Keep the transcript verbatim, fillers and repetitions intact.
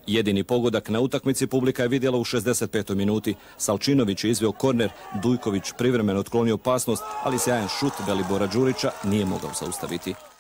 Jedini pogodak na utakmici publika je vidjela u šezdeset petoj minuti. Salčinović je izveo korner, Dujković privremeno otklonio opasnost, ali sjajan šut Velibora Đurića nije mogao zaustaviti.